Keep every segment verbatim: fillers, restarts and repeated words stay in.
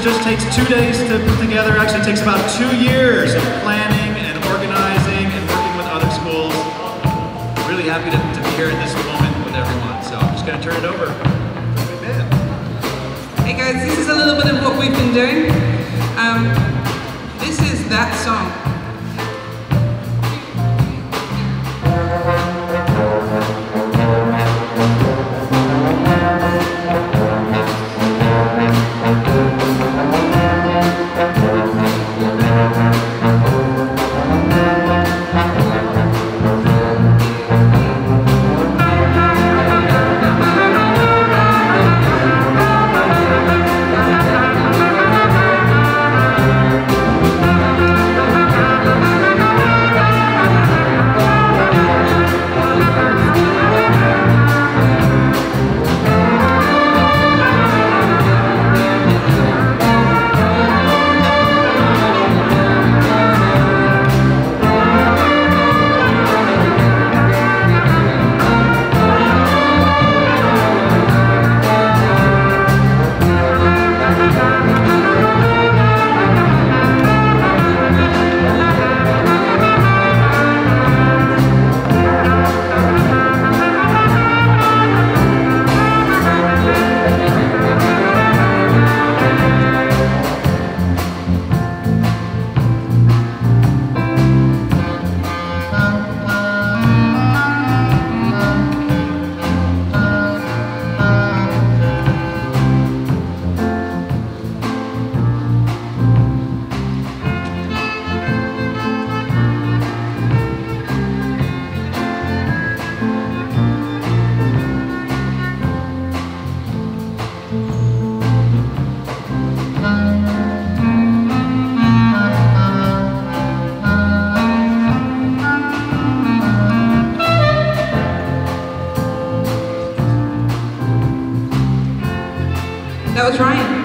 just takes two days to put together. Actually, it takes about two years of planning and organizing and working with other schools. Really happy to, to be here at this moment with everyone. So I'm just going to turn it over. Hey guys, this is a little bit of what we've been doing. Um, this is that song. That was Ryan.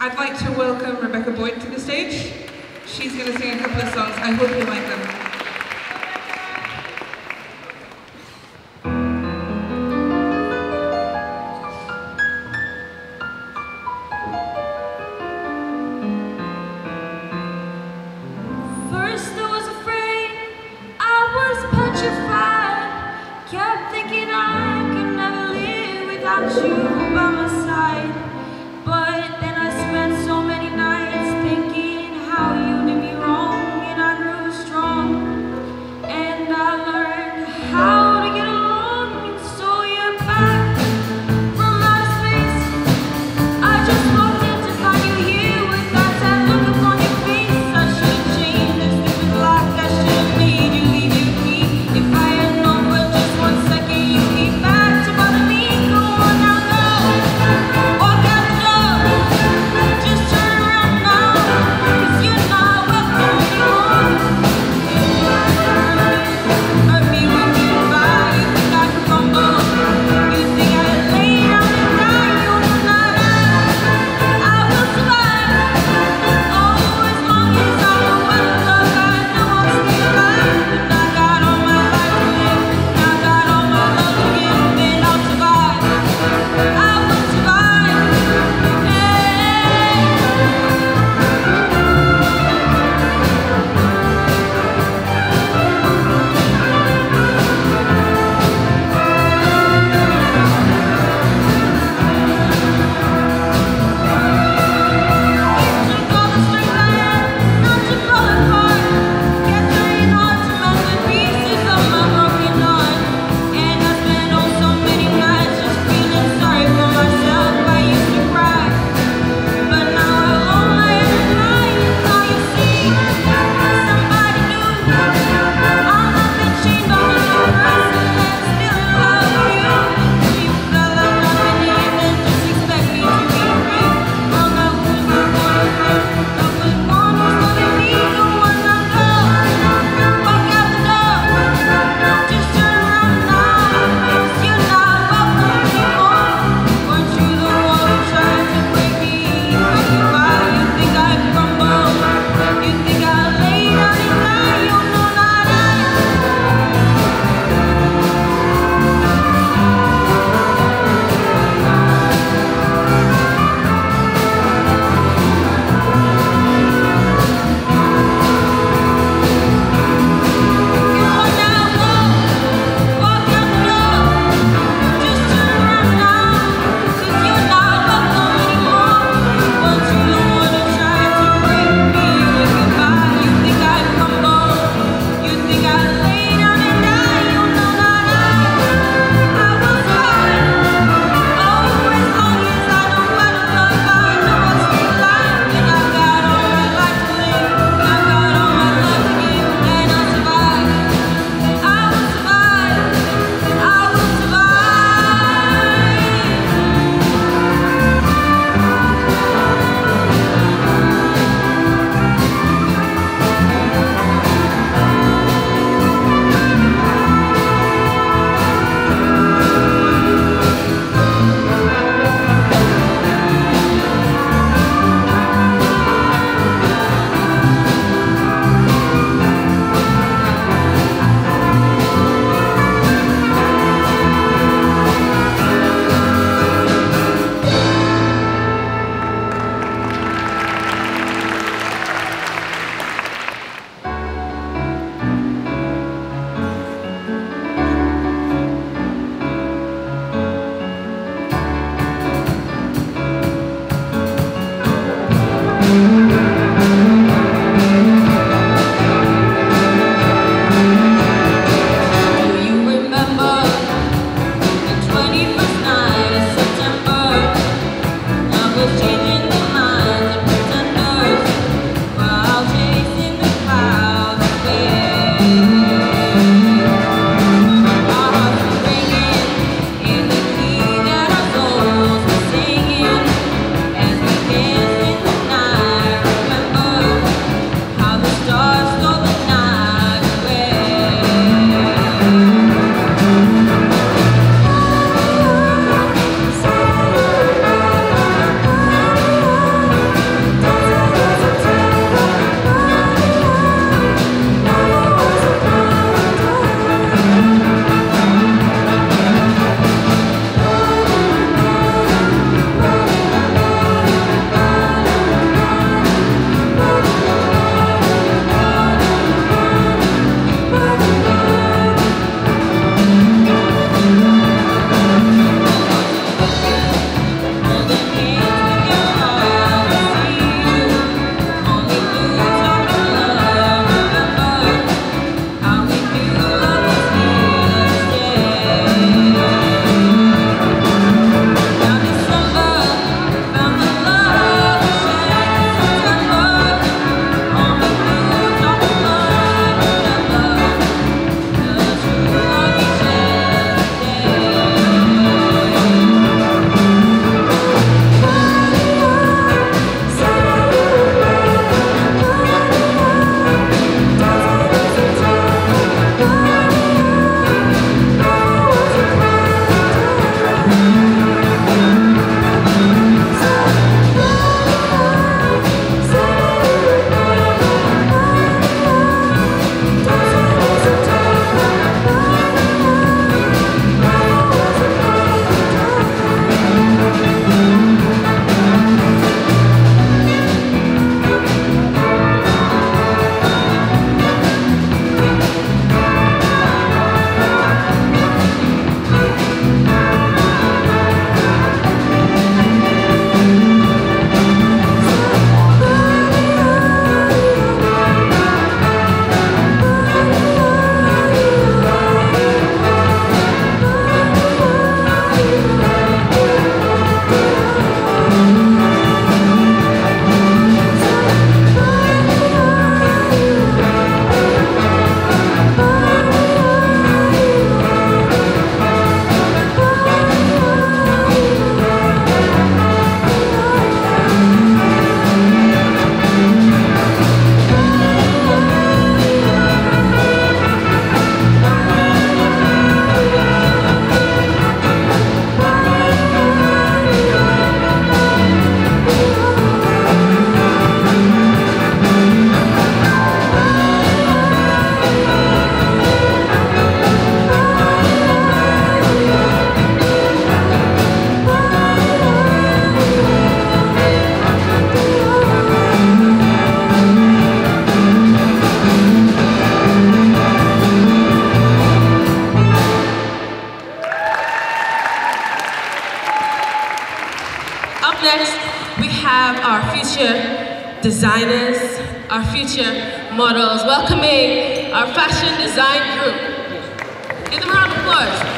I'd like to welcome Rebecca Boyd to the stage. She's going to sing a couple of songs. I hope you like them. First I was afraid, I was petrified, kept thinking I could never live without you by my side. But then I spent so many nights thinking how you did me wrong, and I grew strong, and I learned how to get along. And so you're back from outer space. I just walked in to find you here with that sad look upon your face. I should have changed this stupid lock. I should have made you leave your key. If I had known for just one second you'd be back to bother me. Go on now, girl. Up next, we have our future designers, our future models, welcoming our fashion design group. Give them a round of applause.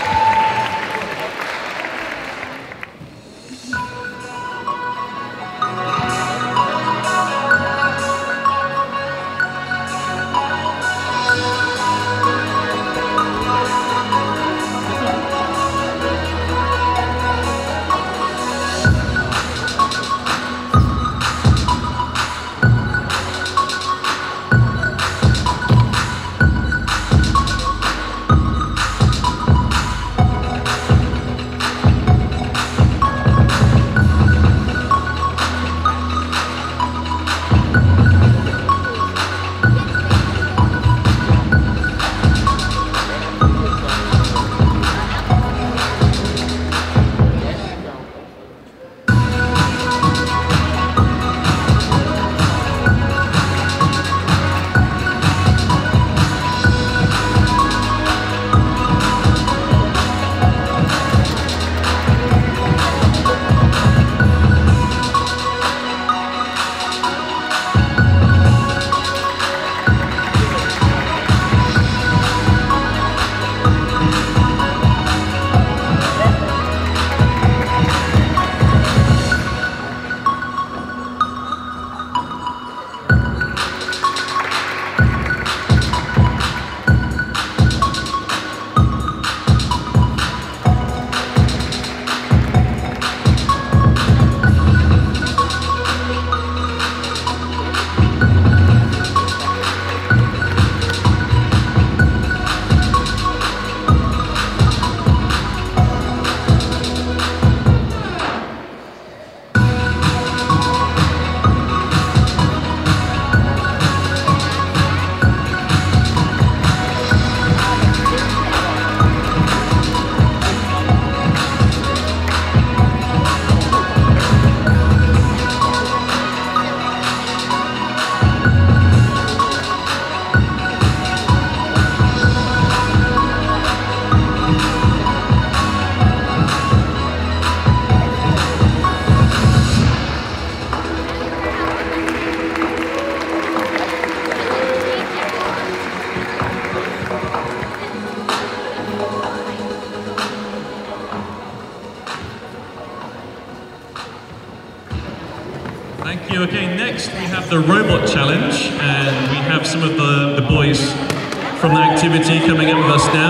Thank you. Okay, next we have the robot challenge, and we have some of the, the boys from the activity coming up with us now.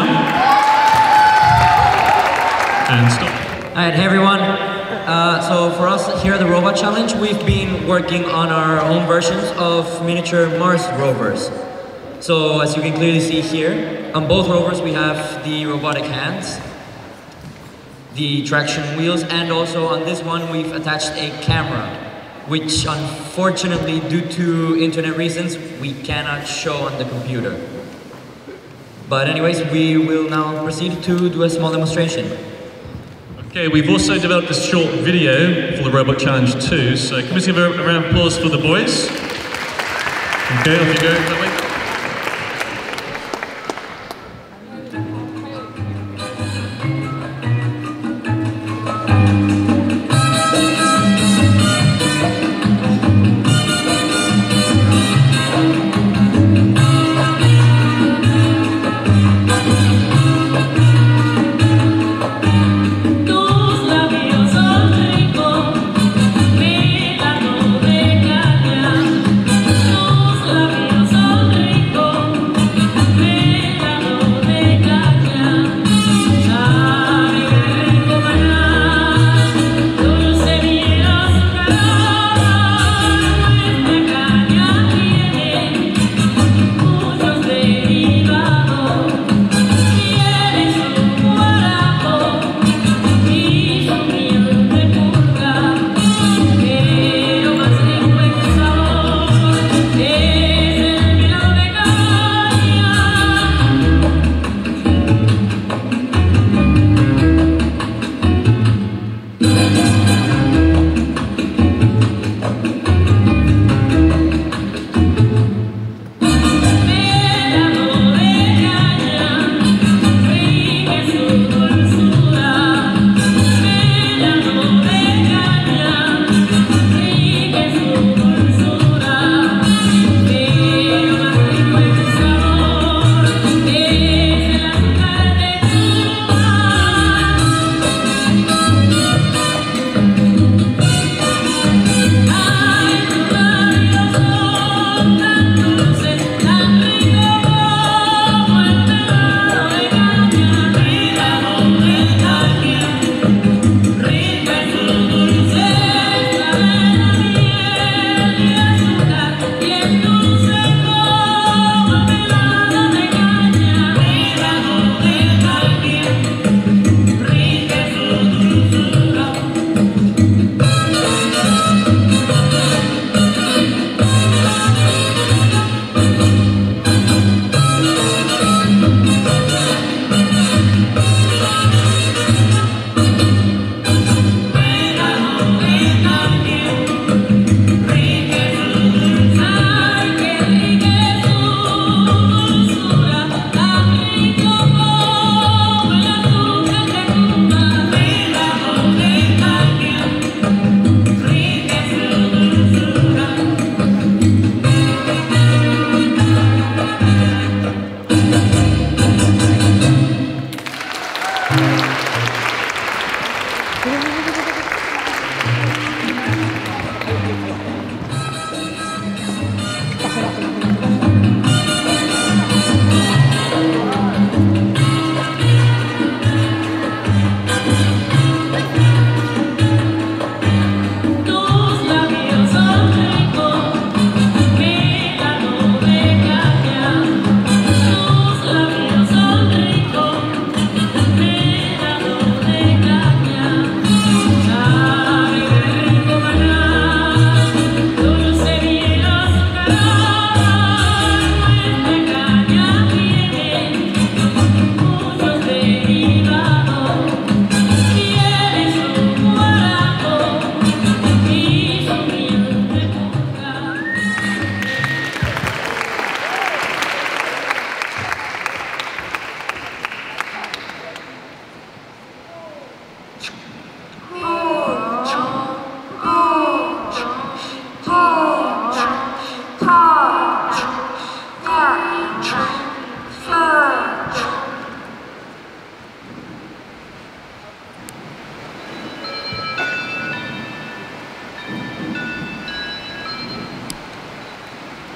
And stop. Alright, hey everyone. Uh, so for us here at the Robot Challenge, we've been working on our own versions of miniature Mars rovers. So as you can clearly see here, on both rovers we have the robotic hands, the traction wheels, and also on this one we've attached a camera, which unfortunately, due to internet reasons, we cannot show on the computer. But anyways, we will now proceed to do a small demonstration. Okay, we've also developed a short video for the Robot Challenge too, so can we give a round of applause for the boys? Okay, off you go, that way. Sol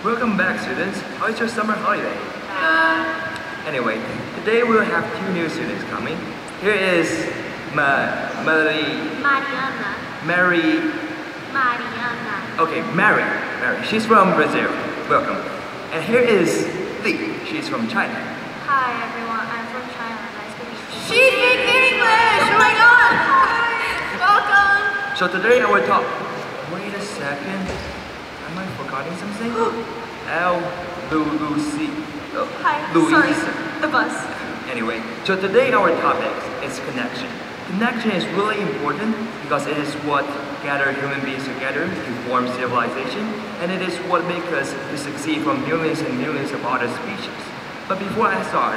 Welcome back, students. How is your summer holiday? Uh, Anyway, today we'll have two new students coming. Here is Ma Mary. Mariana. Mary. Mariana. Okay, Mary. Mary. She's from Brazil. Welcome. And here is Li. She's from China. Hi everyone, I'm from China. Nice to meet you. she speaks English! Oh my god! Welcome! So today our talk. Wait a second. Am I forgetting something? L. Lucy. Oh, Hi, Louise. sorry, the bus. Anyway, so today our topic is connection. Connection is really important because it is what gathers human beings together to form civilization, and it is what makes us to succeed from millions and millions of other species. But before I start,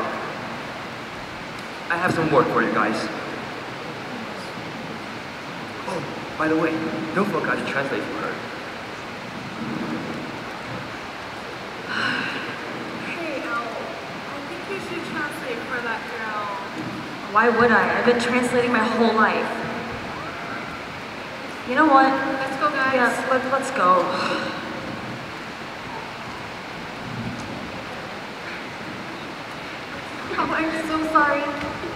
I have some work for you guys. Oh, by the way, don't forget to translate for her. For that girl. Why would I? I've been translating my whole life. You know what? Let's go, guys. Yes, let, let's go. Oh, I'm so sorry.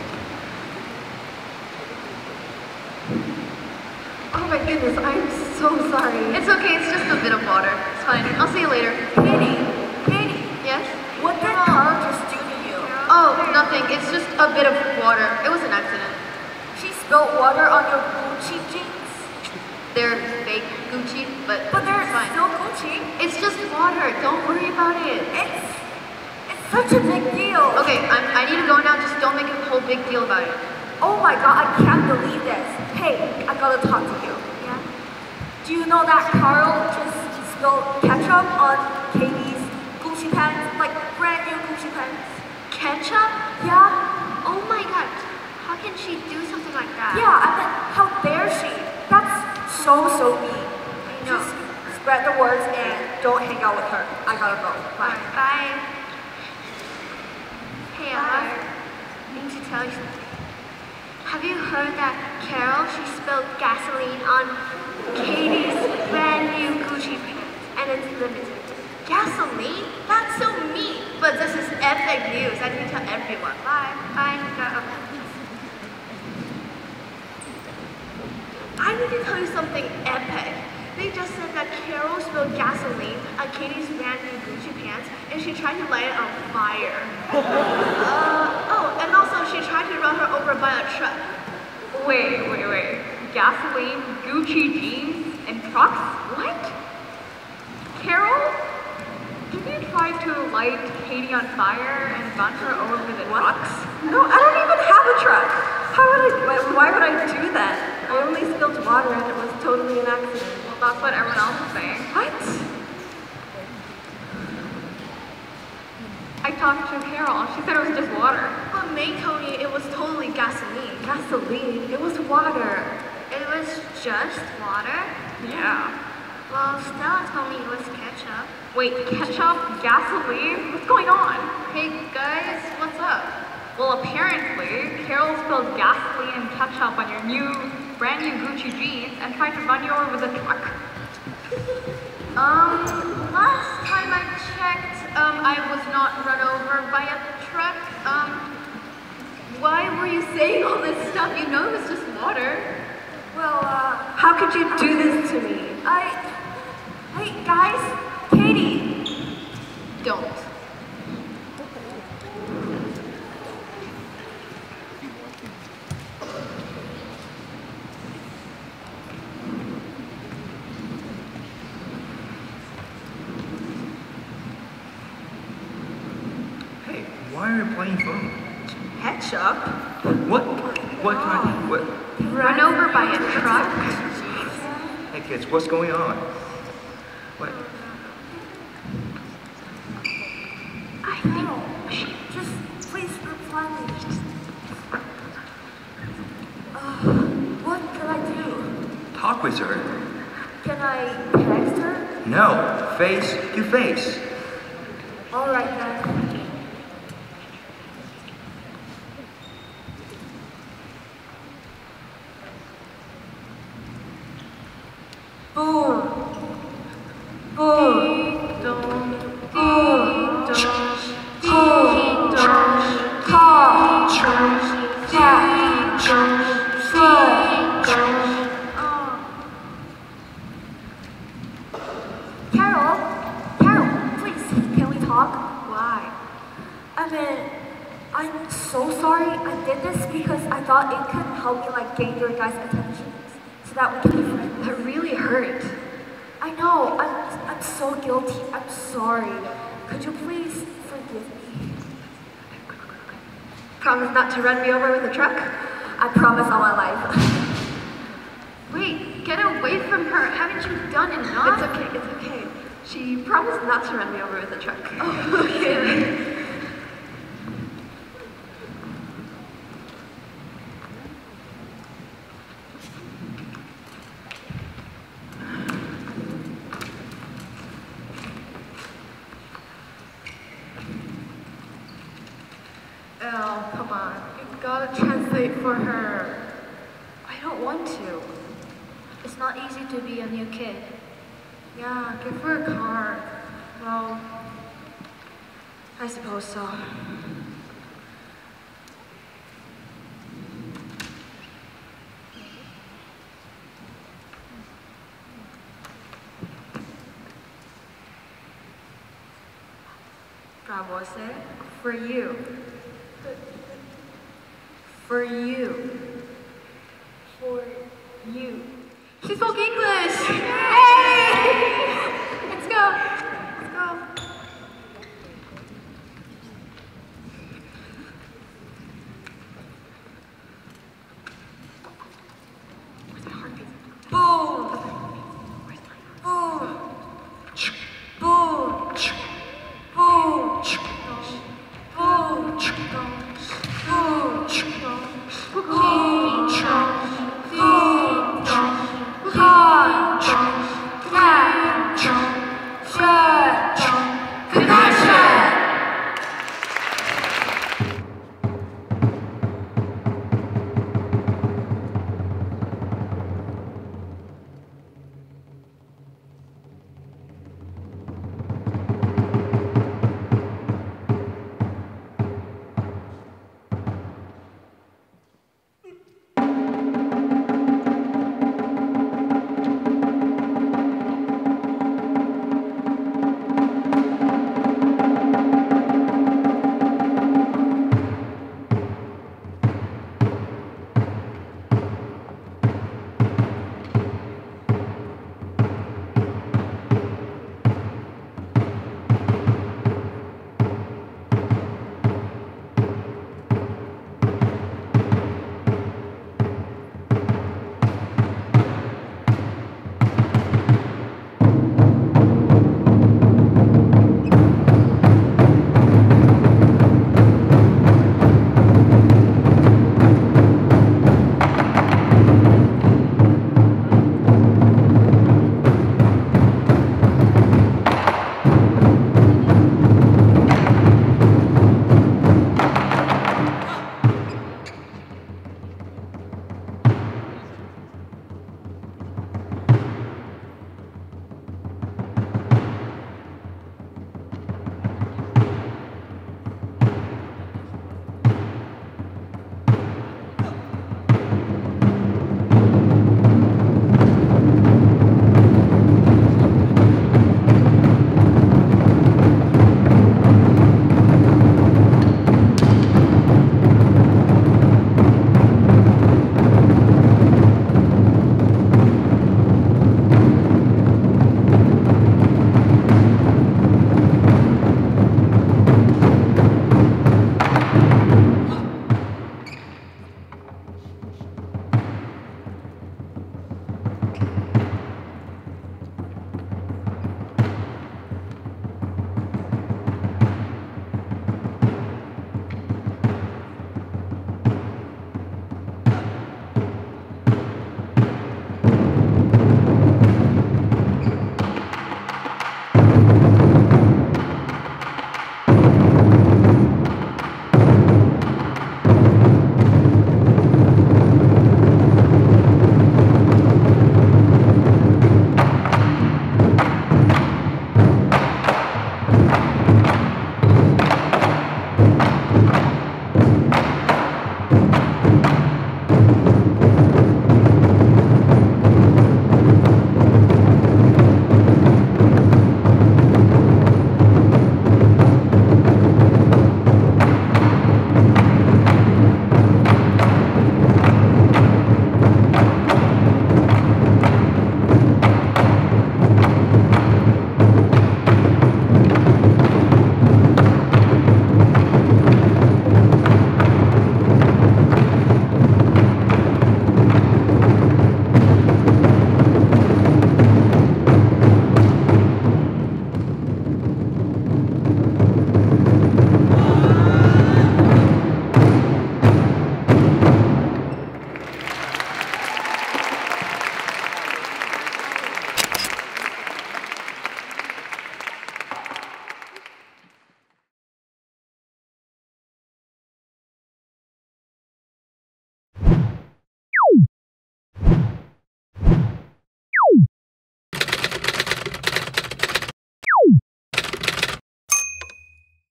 Oh my goodness, I'm so sorry. It's okay, it's just a bit of water. It's fine. I'll see you later. Katie, Katie, Yes? what did Carl just do to you? Oh, nothing. It's just a bit of water. It was an accident. She spilled water on your Gucci jeans? They're fake Gucci, but But they're it's fine. still Gucci. It's just water. Don't worry about it. It's, it's such a big deal. Okay, I'm, I need to go now. Just don't make a whole big deal about it. Oh my god, I can't believe this. Hey, I gotta talk to you. Yeah? Do you know that Carl just spilled ketchup on Katie's Gucci pants? Like brand new Gucci pants? Ketchup? Yeah? Oh my god. How can she do something like that? Yeah, I mean, how dare she? That's so, so mean. I know. Just spread the words and don't hang out with her. I gotta go. Bye. Bye. Hey, Ella. I need to tell you something. Have you heard that Carol, she spilled gasoline on Katie's brand new Gucci pants, and it's limited. Gasoline? That's so mean. But this is epic news. I need to tell everyone. Bye. Bye. Go. I need to tell you something epic. They just said that Carol spilled gasoline on Katie's brand new Gucci pants, and she tried to light it on fire. uh, oh, and also she tried to run her over by a truck. Wait, wait, wait. Gasoline, Gucci jeans, and trucks? What? Carol? Did you try to light Katie on fire and run her over the trucks? No, I don't even have a truck. How would I, why, why would I do that? I only spilled water and it was totally an accident. Well, that's what everyone else is saying. What? I talked to Carol. She said it was just water. But May told me it was totally gasoline. Gasoline? It was water. It was just water? Yeah. Well, Stella told me it was ketchup. Wait, ketchup? Gasoline? What's going on? Hey guys, what's up? Well, apparently, Carol spilled gasoline and ketchup on your new, brand new Gucci jeans and tried to run you over with a truck. Um, last time I checked, um, I was not run over by a truck. Um, why were you saying all this stuff? You know it was just water. Well, uh, how could you do this to me? I, wait, guys, Katie. Don't. Hey, why are you playing phone? Ketchup? What? What kind of, what? Run over by a truck? Hey kids, what's going on? What? I think she... Just please reply me. Uh, what can I do? Talk with her. Can I text her? No, face to face. All right then. Boom. Boom. Don't Xiamen, I'm so sorry. I did this because I thought it could help me like gain your guys' attention so that we can be friends. That really hurt. I know. I'm I'm so guilty. I'm sorry. Could you please forgive me? Promise not to run me over with a truck? I promise all my life. Wait, get away from her. Haven't you done enough? It's okay. It's okay. She promised not to run me over with a truck. Oh, okay. Oh, come on. You gotta translate for her. I don't want to. It's not easy to be a new kid. Yeah, give her a card. Well, I suppose so. Bravo, say. For you. For you. For you. She spoke English! Hey! Let's go. Let's go. Where's my heartbeat? Boom! Where's my Boom! Boom! Boom! Boom! Boom! Boom! Boom! Boom!